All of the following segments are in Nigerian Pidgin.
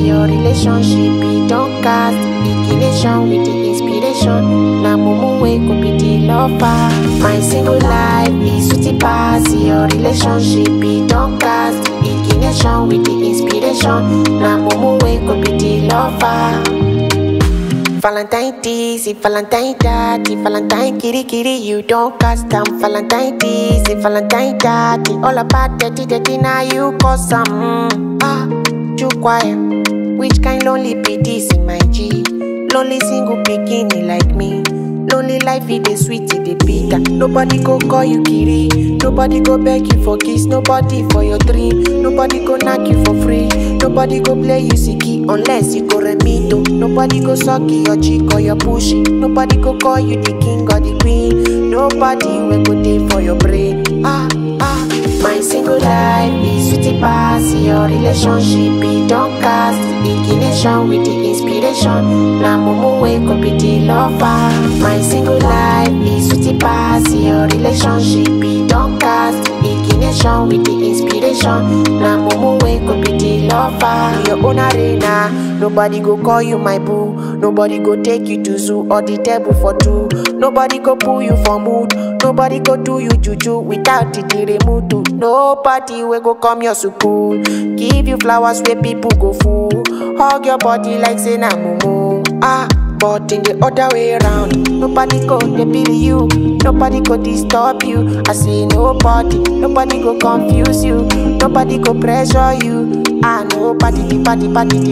your relationship be don't cast. Ignition with the inspiration. Na mumu way could be the lover. My single life is sweetie pass. Your relationship be don't cast. Ignition with the inspiration. Na mumu way could be the lover. Valentine this, if Valentine that, if Valentine kitty kitty, you don't cast them. Valentine this, if Valentine that, all about dirty now you cause some. Too quiet. Which kind lonely be this in my G? Lonely single bikini like me. Lonely life it is sweet, it is bitter. Nobody go call you kitty. Nobody go beg you for kiss. Nobody for your dream. Nobody go knock you for free. Nobody go play you siki unless you go remito. Nobody go suck your cheek or your pushy. Nobody go call you the king or the queen. Nobody will go there for your brain. My single life is sweetie pass. Your relationship be don't cast. Ignition with the inspiration. Na mumu way could be the lover. My single life is sweetie pass. Your relationship be don't cast. Ignition with the inspiration. Na mumu way could be the lover. Your own arena. Nobody go call you my boo. Nobody go take you to zoo or the table for two. Nobody go pull you for mood. Nobody go do you juju without the remote. Nobody will go come your school. Give you flowers where people go fool. Hug your body like say na mumu. But in the other way around, nobody go to you. Nobody go disturb you. I say nobody go confuse you. Nobody go pressure you. Nobody, the party,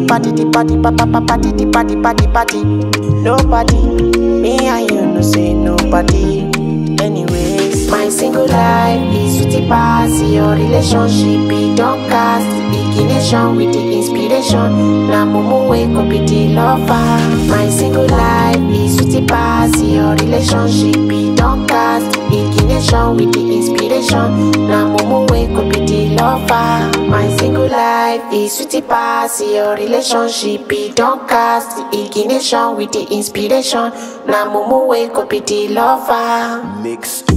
nobody, me and you no say nobody. Anyways, my single life is sweetie pass. Your relationship be don't cast. Ignition with the inspiration. Na mumu way could be the lover. My single life is sweetie pass. Your relationship be don't cast. Ignition with the inspiration. Na mumu way could be the lover. My single life is sweetie pass. Your relationship be don't cast. Ignition with the inspiration. Na mumu way could be the lover. Mix.